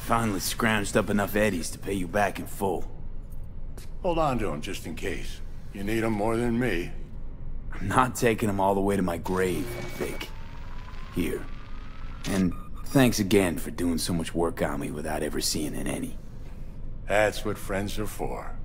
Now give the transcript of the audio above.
Finally scrounged up enough eddies to pay you back in full. Hold on to them just in case. You need them more than me. I'm not taking them all the way to my grave, Vic. Here. And thanks again for doing so much work on me without ever seeing an any. That's what friends are for.